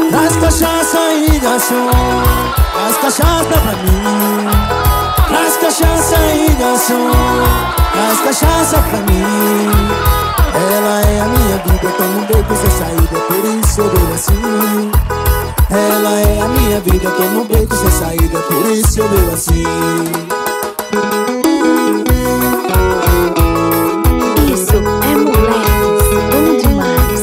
Traz cachaça e garçom, traz cachaça pra mim. Traz cachaça e garçom, traz cachaça pra mim. Ela é a minha vida, tomo um beco sem saída, por isso eu bebo assim. Ela é a minha vida, tomo um beco sem saída, por isso eu bebo assim. Isso é moleques, bom demais.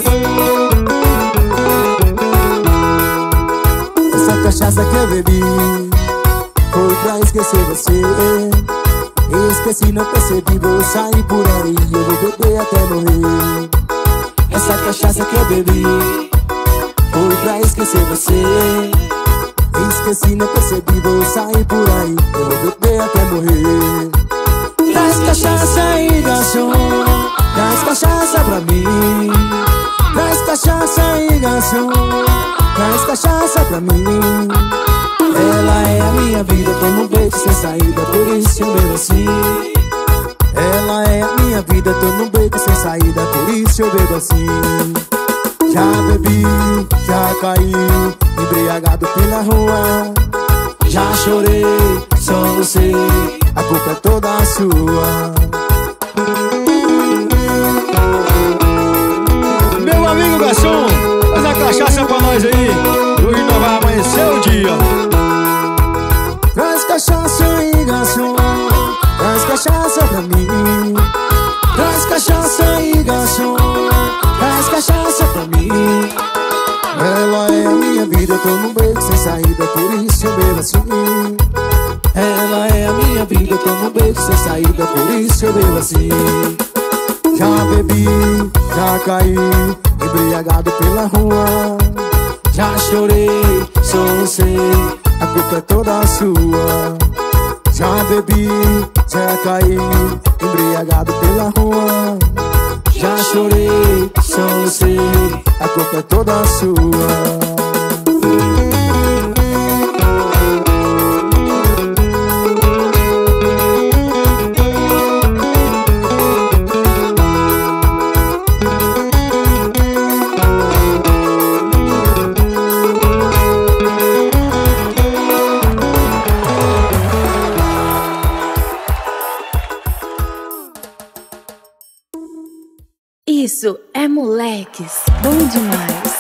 Essa cachaça que eu bebi foi pra esquecer você. Esqueci, não percebi, vou sair por aí, eu vou beber até morrer. Essa cachaça que eu bebi foi pra esquecer você. Esqueci, não percebi, vou sair por aí, eu vou beber até morrer. Traz cachaça e garçom, traz cachaça pra mim. Traz cachaça e garçom, traz cachaça pra mim. Ela é a minha vida, tomo um beijo sem saída, por isso eu bebo assim. Ela é a minha vida, tomo um beijo sem saída, por isso eu bebo assim. Já bebi, já caí, embriagado pela rua. Já chorei, só você, a culpa é toda sua. Meu amigo garçom, faz a cachaça pra nós aí, hoje não vai amanhecer o dia. Traz cachaça e garçom, traz cachaça pra mim. Traz cachaça e garçom, traz cachaça pra mim. Ela é a minha vida, eu tô num beco sem saída, por isso eu bebo assim. Ela é a minha vida, eu tô num beco sem saída, por isso eu bebo assim. Já bebi, já caí, embriagado pela rua. Já chorei, só você, a culpa é toda sua. Já bebi, já caí, embriagado pela rua. Já chorei, só você, a culpa é toda sua. Isso é moleques, bom demais.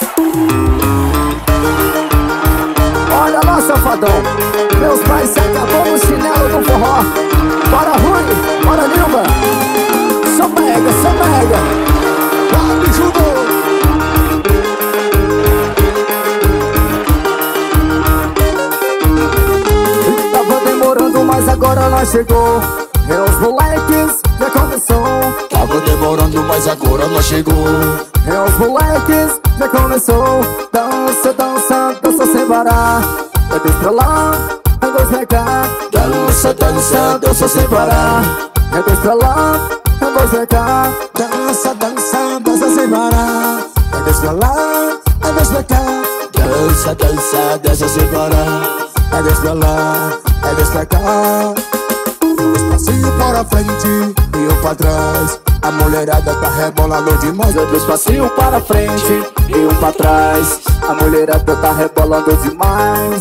Olha lá, safadão, meus pais se acabou no chinelo do forró. Bora Rui, bora Nilma, só pega, me jogou. Tava demorando, mas agora nós chegou. Meus moleques, já começou. Tava demorando, mas agora nós chegou. Meus moleques, já começou. Dança, dança, dança sem parar. É dois pra lá, é dois pra cá. Dança, dança, dança sem parar. É dois pra lá, é dois pra cá. Dança, dança, dança sem parar. É dois pra lá, é dois pra cá. Dança, dança, dança sem parar. É dois pra lá, é dois pra cá. Passinho para frente e um pra trás. A mulherada tá rebolando demais. Dois passinhos para frente e um pra trás. A mulherada tá rebolando demais.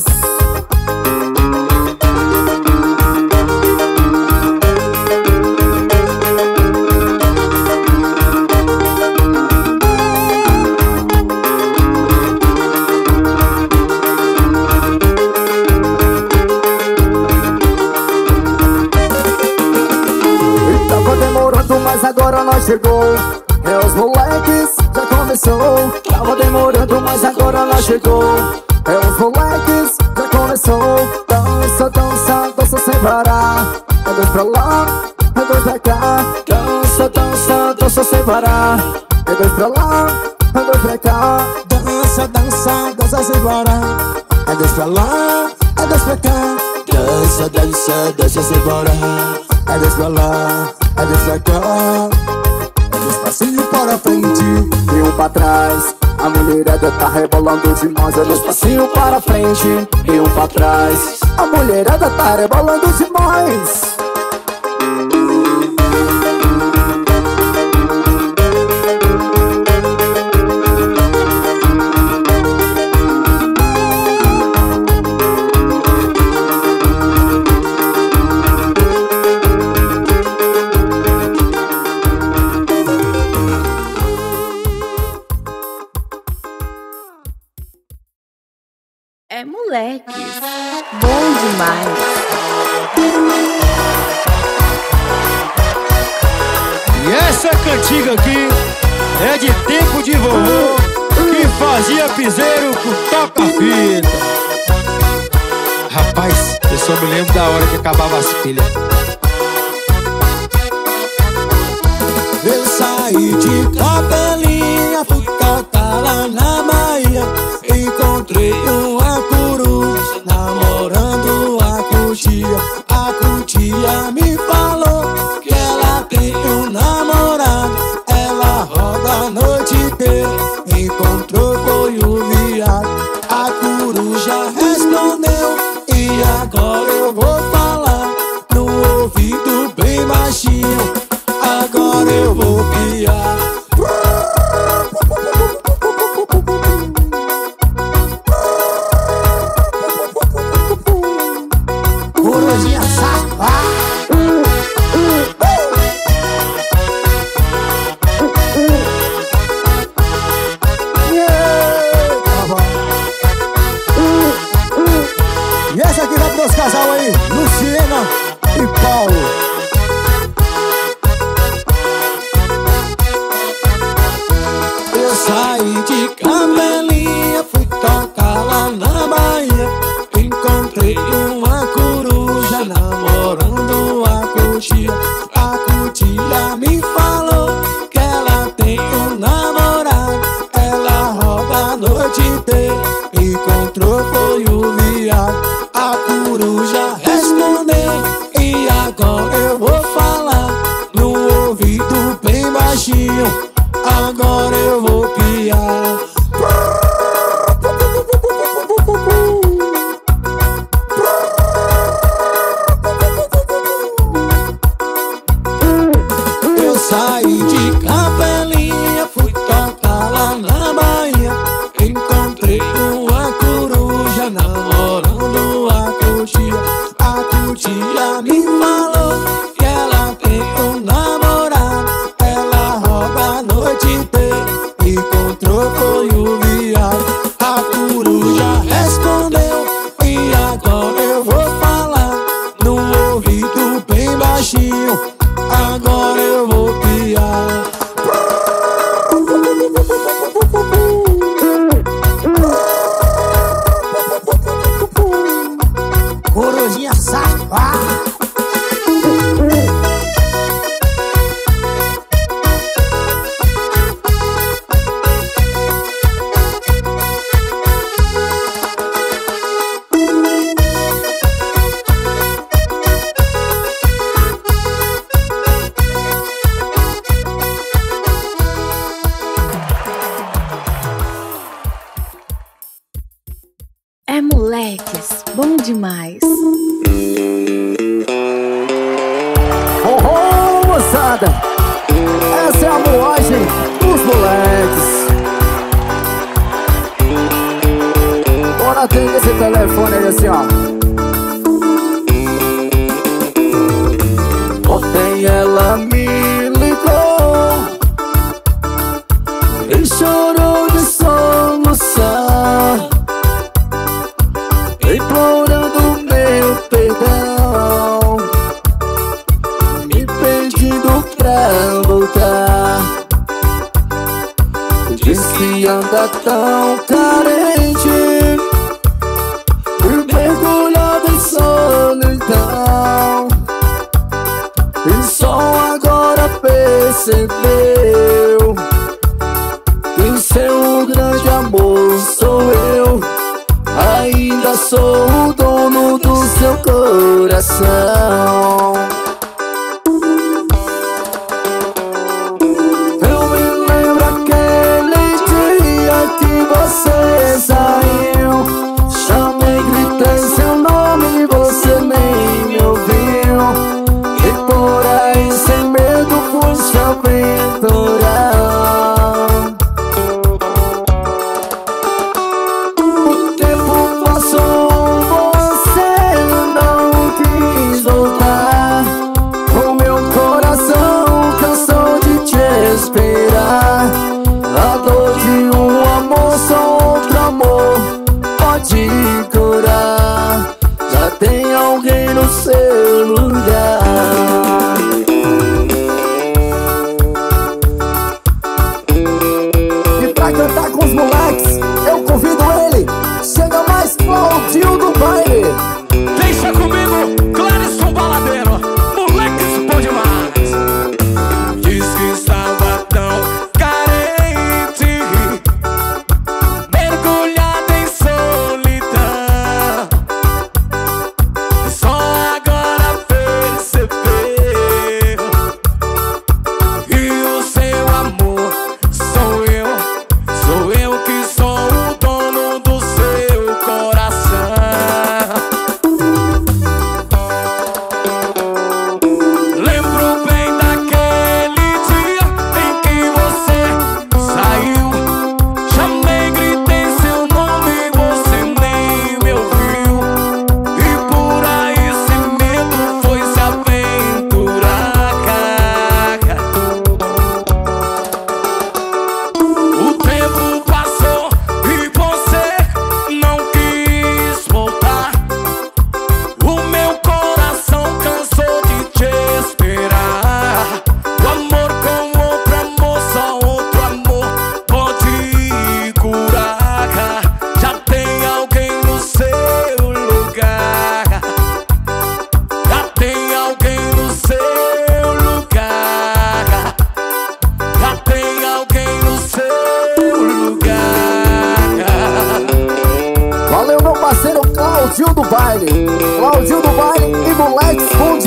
Mas agora nós chegou. Meus moleques, já começou. Tava demorando, mas agora nós chegou. Meus moleques, já começou. Dança, dança, dança sem parar. É dois pra lá, é dois pra cá. Dança, dança, dança sem parar. É dois pra lá, é dois pra cá. Dança, dança, dança sem parar. É dois pra lá, é dois pra cá. Dança, dança, dança sem parar. É dois pra lá, é dois pra cá. É dois passinhos para frente e um pra trás. A mulherada tá rebolando demais. É dois passinhos para frente e um pra trás. A mulherada tá rebolando demais. é moleques. Bom demais. E essa cantiga aqui é de tempo de vovô, que fazia piseiro com toca-fita. Rapaz, eu só me lembro da hora que acabava as pilhas. Eu saí de Capelinha, fui tocar lá na Bahia. Encontrei uma coruja namorando a cutia. A cutia me falou que ela tem um namorado. Ela roda a noite inteira, encontrou foi o viado. A coruja respondeu e agora eu vou falar no ouvido bem baixinho. Agora eu vou piar. Corujinha safada. E essa aqui vai pros casal aí, Luciana e Paulo. Eu saí de Capelinha, fui tocar lá na Bahia. Encontrei uma coruja namorando a cutia. A cutia me falou que ela tem um namorado. Ela roda a noite inteira, encontrou foi o viado. A coruja respondeu e agora eu vou falar no ouvido bem baixinho. Agora eu vou piar. Eu saí de Capelinha, fui tocar lá na Bahia. Encontrei uma coruja namorando a cutia. A cutia me falou que ela tem um namorado. Ela roda a noite inteira, encontrou foi o viado. A coruja respondeu e agora eu vou falar no ouvido bem baixinho. Agora eu vou piar. Corujinha safada. É moleques. Bom demais. Oh, moçada, essa é a moagem dos moleques. Bora atender esse telefone aí assim, ó. Ontem ela me ligou e chorou de soluçar, implorando meu perdão, me pedindo pra voltar. Diz que anda tão carente, mergulhado em solidão, e só agora percebeu que o seu grande amor sou eu. Ainda sou o dono do seu coração. Eu me lembro aquele dia que você saiu. Chamei, gritei seu nome e você nem me ouviu. E por aí sem medo fui se aventurar. Você não quis voltar.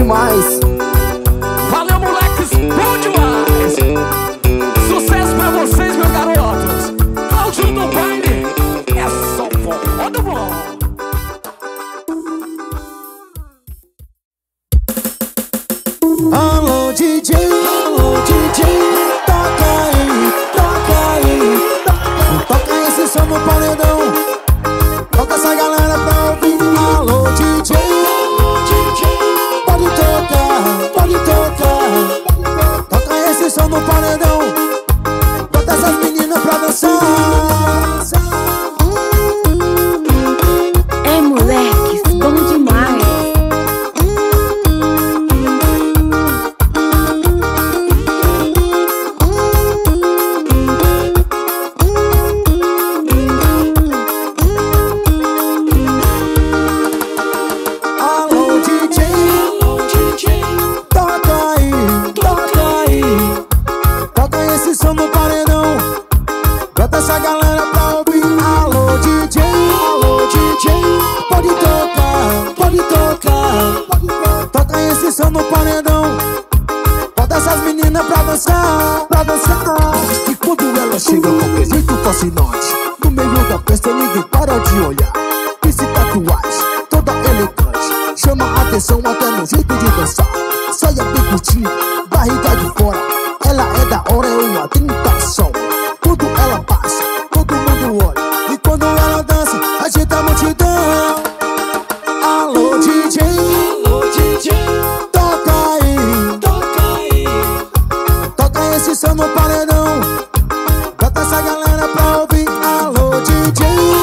demais. Valeu, moleques, bom demais. Sucesso pra vocês, meus garotos. Cláudio no baile, é só foda bom. Alô DJ, toca aí, toca esse som no paredão. Toca essa galera pra ouvir. Alô DJ, pode tocar. Toca esse som no paredão. Bota essas meninas pra dançar. É moleques, bom demais. No paredão, bota essas meninas pra dançar. E quando ela chega com aquele jeito fascinante, no meio da festa ninguém para de olhar. Esse tatuagem, toda elegante, chama a atenção até no jeito de dançar. Saia bem curtinha, barriga de fora, ela é da hora, é uma tentação. Quando ela passa, todo mundo olha, e quando ela dança, agita a multidão. Alô DJ, esse som no paredão. Bota essa galera pra ouvir. Alô DJ,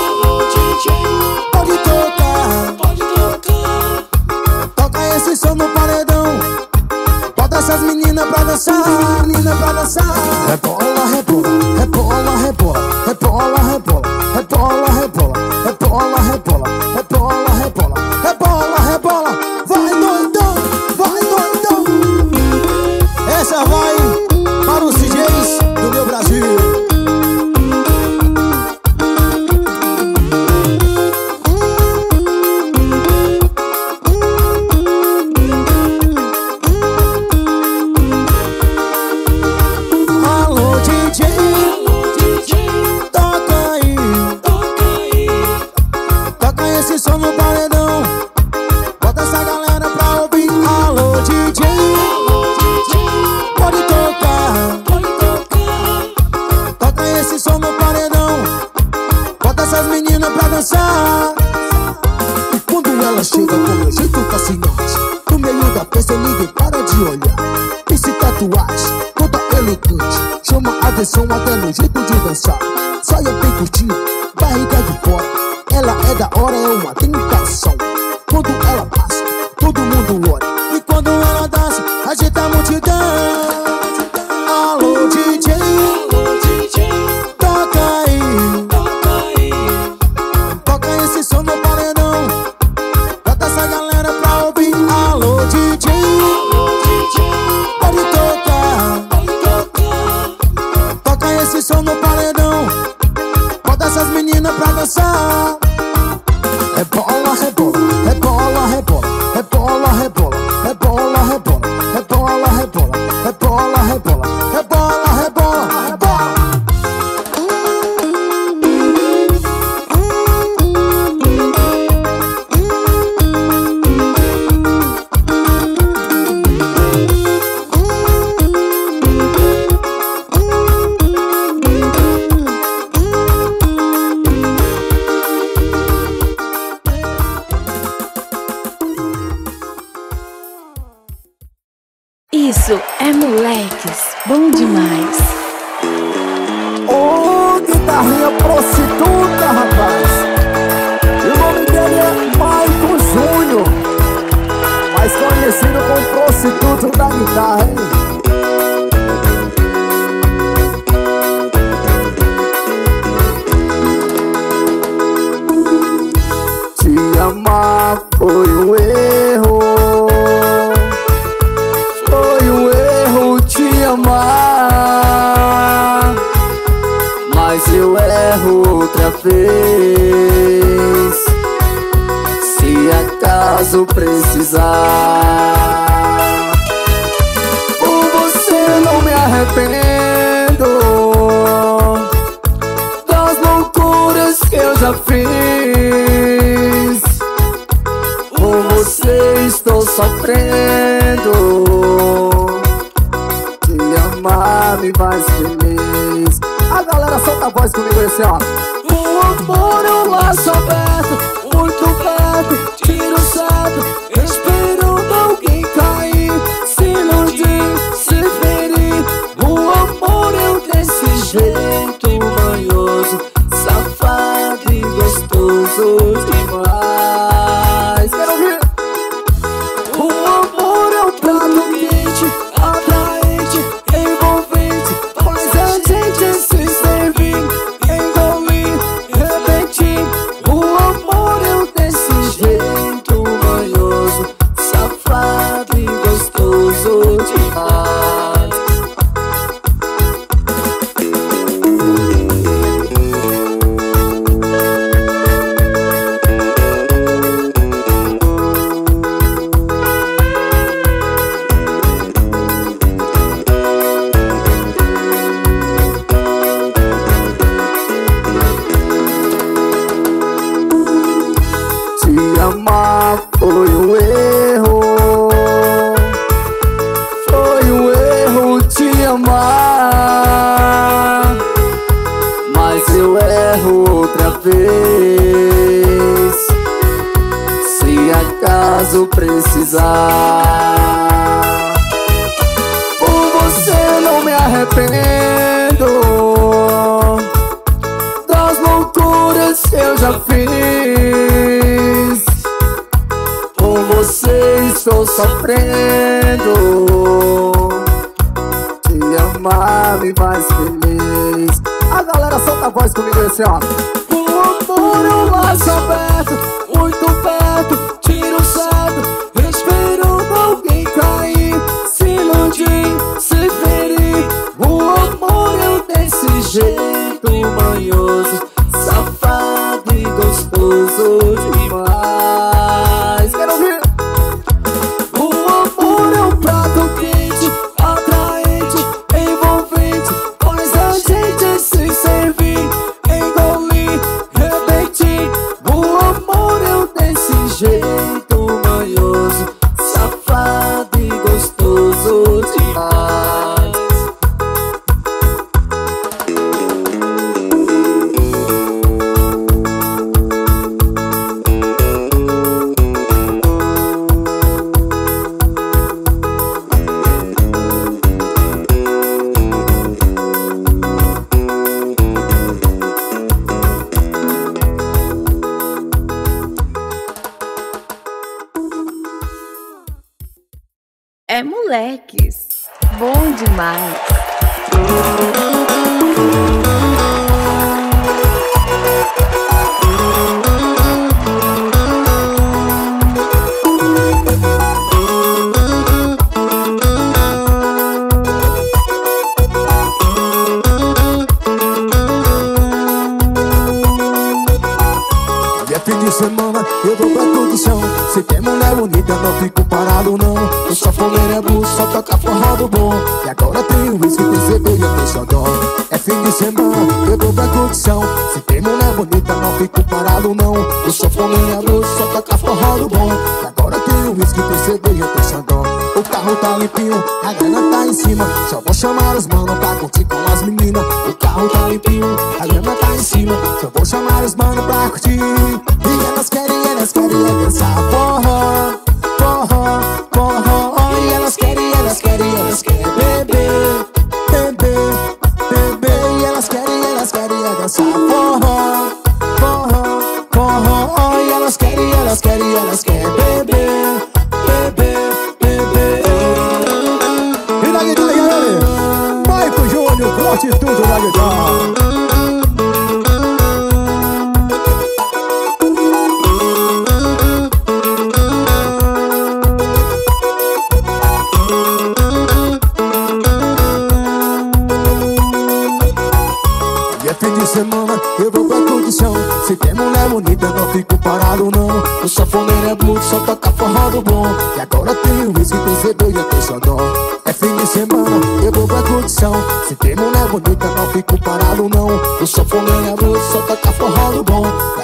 pode tocar. Toca esse som no paredão. Bota essas meninas pra dançar. Rebola, rebola, rebola, rebola, rebola, rebola, rebola, rebola, rebola, rebola, rebola, rebola, rebola, rebola. Vai doidão, vai doidão. Essa vai para os DJs do meu Brasil. Alô DJ, toca aí, toca esse som no paredão. Bota essa galera pra ouvir. Alô DJ, pode tocar. Toca esse som no paredão. Bota essas meninas pra dançar. E quando ela chega com meu jeito fascinante, no meio da festa ninguém para de olhar. Esse tatuagem, toda elegante, chama a atenção até no jeito de dançar. Saia bem curtinha, barriga de fora, ela é da hora, é uma tentação. Quando ela passa, todo mundo olha, e quando ela dança, agita a multidão. Alô DJ, toca aí, toca esse som no paredão. Bota essa galera pra ouvir. Alô DJ, pode tocar. Toca esse som no paredão. Bota essas meninas pra dançar. Rebola, rebola, rebola, rebola, rebola, rebola, rebola, rebola, rebola, rebola, rebola, rebola, rebola, rebola, rebola. Isso é moleques, bom demais. Ô, guitarrinha prostituta, rapaz. E o nome dele é Maicon Júnior, mais conhecido como prostituto da guitarra, hein? Te amar foi um erro, foi um erro te amar, mas eu erro outra vez, se acaso precisar. eu já fiz. Com você estou sofrendo. Te amar me faz feliz. A galera solta a voz comigo assim, ó. O amor é um laço aberto, muito perto, tiro certo, esperando alguém cair, se iludir, se ferir. O amor é desse jeito manhoso, safado e gostoso demais. Quero ouvir. O amor é um prato quente, atraente, envolvente, faz a gente se servir, engolir, repetir. O amor é desse jeito manhoso, safado e gostoso demais. Te amar foi um erro, foi um erro te amar, mas eu erro outra vez, se acaso precisar. Por você não me arrependo das loucuras que eu já fiz. Com você estou sofrendo. Te amar me faz feliz. A galera solta a voz comigo assim, ó. O amor é um laço aberto, muito perto, tiro certo, esperando alguém cair, se iludir, se ferir. O amor é desse jeito manhoso, safado e gostoso demais. Quero ouvir. O amor é um prato quente, atraente, envolvente, faz a gente se servir, engolir, repetir. O amor é desse jeito manhoso, safado e gostoso demais. É moleques, bom demais. E é fim de semana, eu vou pra curtição. Se tem mulher bonita, não fico parado não. O sanfoneiro é blues, só toca forró do bom. E agora tem uísque, tem cerveja, tem xodó. É fim de semana, eu vou pra curtição. Se tem mulher bonita, não fico parado não. O sanfoneiro é blues, só toca forró do bom. E agora tem uísque, tem cerveja, tem xodó. O carro tá limpinho, a grana tá em cima. Só vou chamar os manos pra curtir com as meninas. O carro tá limpinho, a grana tá em cima. Só vou chamar os manos pra curtir. E elas querem é dançar forró, forró, forró. E elas querem beber, beber, beber. E elas querem é dançar forró, forró, forró. E elas querem beber, beber, beber. E na guitarra, galera, Maico Júnior, corte tudo na guitarra. Fim de semana, eu vou pra curtição. Se tem mulher bonita, não fico parado não. O sanfoneiro é blues, só toca forró do bom. E agora tem uísque, tem cerveja, tem xodó. É fim de semana, eu vou pra curtição. Se tem mulher bonita, não fico parado não. O sanfoneiro é blues, só toca forró do bom.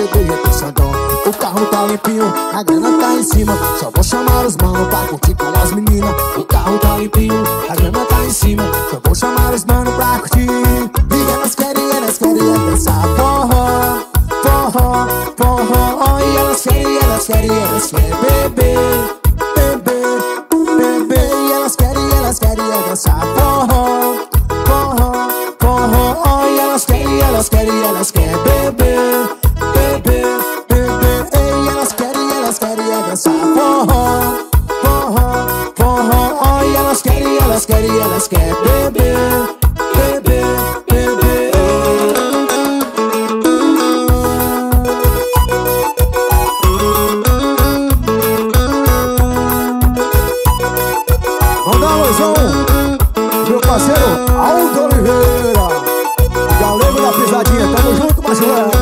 cerveja tem Xandão. O carro tá limpinho, a grana tá em cima. Só vou chamar os manos pra curtir com as meninas. O carro tá limpinho, a grana tá em cima. Só vou chamar os manos pra curtir. E elas querem dançar forró, forró, forró. E elas querem beber, beber, beber. E elas querem dançar forró, forró, forró. E elas querem beber, beber, beber. E elas querem dançar forró, forró, forró. E elas querem beber, beber, beber. Manda um alôzão, meu parceiro Aldo Oliveira, galego da pisadinha, tamo junto, macho.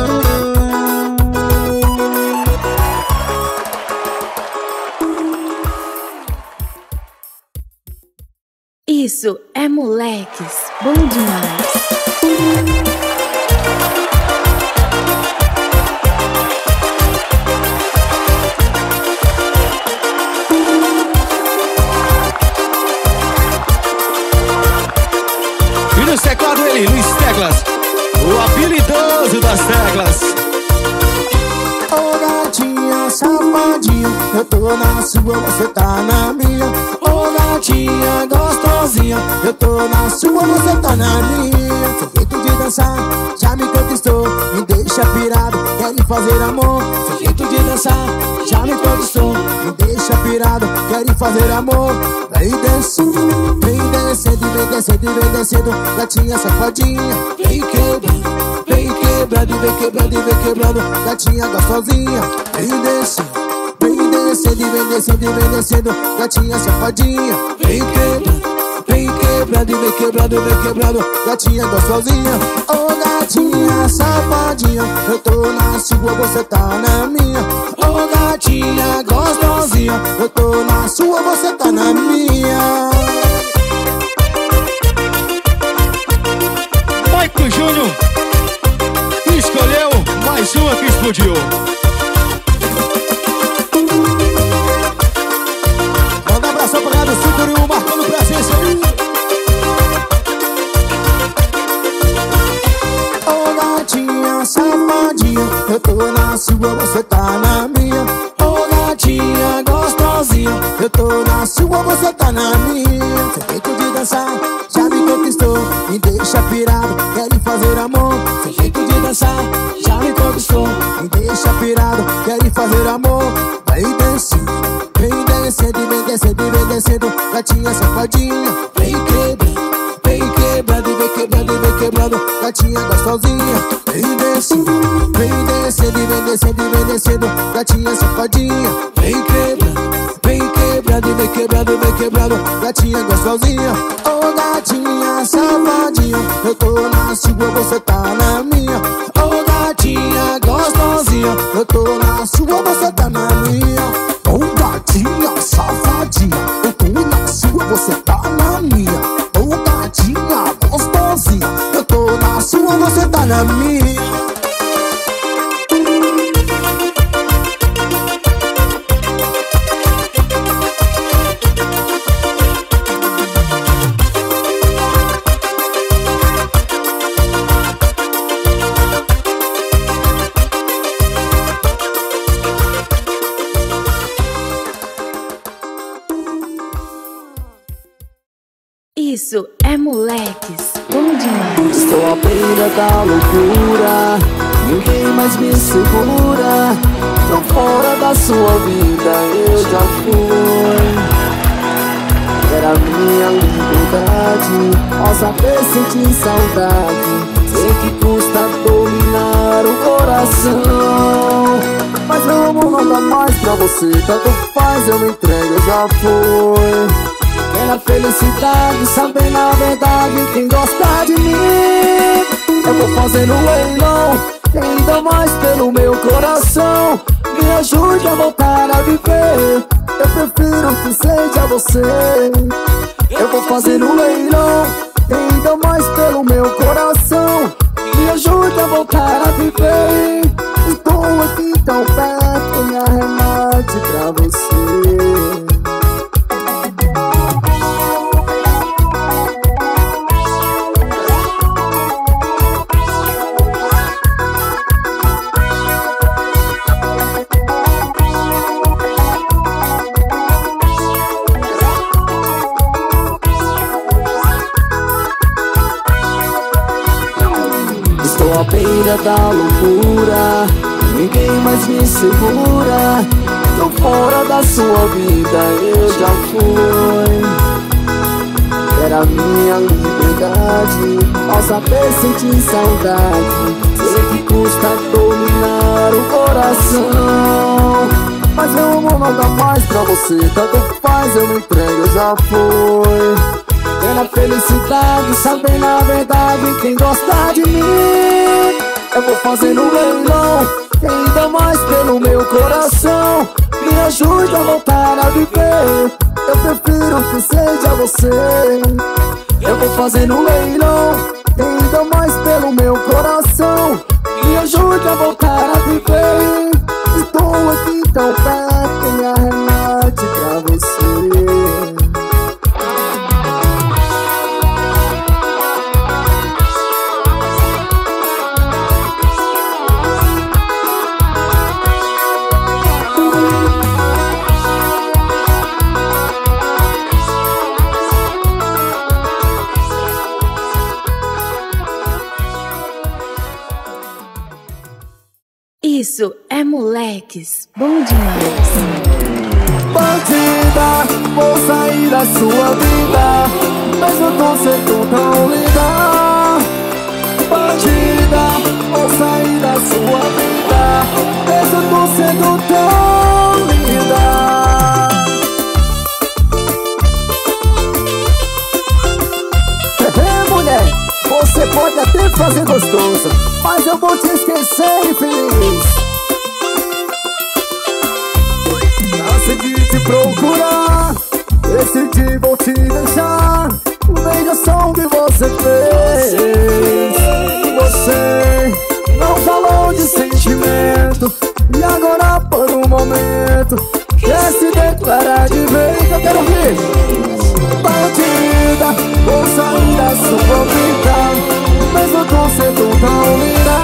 Isso é moleques, bom demais. E no teclado ele, Luiz Teclas, o habilidoso das teclas. Ô gatinha safadinha, eu tô na sua, você tá na minha. Ô gatinha gostosinha, eu tô na sua, você tá na minha. Seu jeito de dançar já me conquistou, me deixa pirado, quer fazer amor. Seu jeito de dançar já me conquistou, me deixa pirado, quer fazer amor. Vem descendo, vem descendo, vem descendo, vem descendo, gatinha safadinha. Vem quebrando, vem quebrando, vem quebrando, vem quebrando, gatinha gostosinha. Vem descendo, vem descendo, vem descendo, vem descendo, gatinha safadinha. Vem quebrando, vem quebrando, vem quebrando, vem quebrando, gatinha gostosinha. Ô gatinha safadinha, eu tô na sua, você tá na minha. Ô gatinha gostosinha, eu tô na sua, você tá na minha. Maico Júnior escolheu mais uma que explodiu. Manda um abração pra galera do Futuro, marcando presença aí. Ô gatinha safadinha, eu tô na sua, você tá na minha. Ô gatinha gostosinha, eu tô na sua, você tá na minha. Seu jeito de dançar já me conquistou, me deixa pirado, quer fazer amor. Seu jeito de dançar já me conquistou, me deixa pirado, quer fazer amor. Vem descendo, vem descendo, vem descendo, vem descendo, gatinha safadinha. Vem quebrando, vem quebrando, vem quebrando, vem quebrando, gatinha gostosinha. Vem descendo, vem descendo, vem descendo, vem descendo, gatinha safadinha. Vem quebrando, vem quebrando, vem quebrando, vem quebrando, gatinha gostosinha. Ô gatinha safadinha, eu tô na sua, você tá na minha. Ô gatinha gostosinha, eu tô na sua, você tá na minha. Ô gatinha safadinha, eu tô na sua, você tá na minha. Ô gatinha gostosinha, eu tô na sua, você tá na minha. Isso é moleques, bom demais. Estou à beira da loucura, ninguém mais me segura. Tão fora da sua vida eu já fui. Era minha liberdade, ao saber sentir saudade. Sei que custa dominar o coração, mas meu amor não dá mais pra você. Tanto faz, eu me entrego, eu já fui. Quero felicidade, saber na verdade quem gosta de mim. Eu vou fazer um leilão, quem dá mais pelo meu coração. Me ajude a voltar a viver, eu prefiro que seja você. Eu vou fazer um leilão, quem dá mais pelo meu coração. Me ajude a voltar a viver. Estou Estou aqui tão perto, me arremate pra você. Estou à beira da loucura, ninguém mais me segura. Tô fora da sua vida, eu já fui. Era minha liberdade, ao saber sentir saudade. Sei que custa dominar o coração, mas eu amo nada mais pra você. Tanto faz, eu me entrego, eu já fui. Pela felicidade, saber na verdade quem gosta de mim. Eu vou fazer no leilão, ainda mais pelo meu coração. Me ajude a voltar a viver, eu prefiro que seja você. Eu vou fazer no leilão, ainda mais pelo meu coração. Me ajude a voltar a viver. Estou aqui tão perto, me arremate pra você. Isso é Moleques, bom demais. Bandida, vou sair da sua vida, mas eu tô sendo tão linda. Bandida, vou sair da sua vida, mas eu tô sendo tão linda. Mulher, você pode até fazer gostoso, mas eu vou te esquecer infeliz. Consegui te procurar, decidi vou te deixar. Veja só o que você fez. Você não falou de sentimento, e agora por um momento quer se declarar de vez. Eu quero ouvir. Bandida, vou sair da sua vida, mas eu tô sendo tão linda.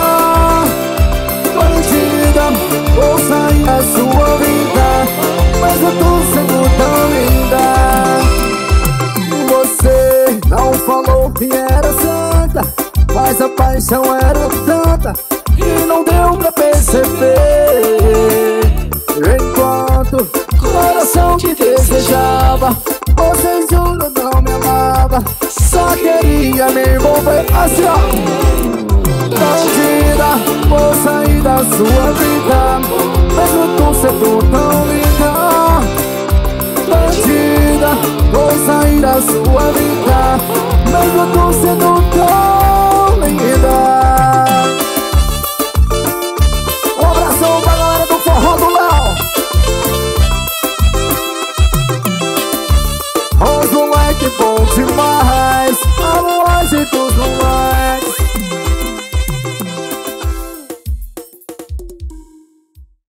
Bandida, vou sair da sua vida, mas eu tô sendo tão linda. Você não falou que era santa, mas a paixão era tanta e não deu pra perceber. Enquanto o coração te desejava, você jura não me amava, só queria me envolver assim, ó. Bandida, vou sair da sua vida, mas eu tô sendo tão linda. Bandida, vou sair da sua vida, mas eu tô sendo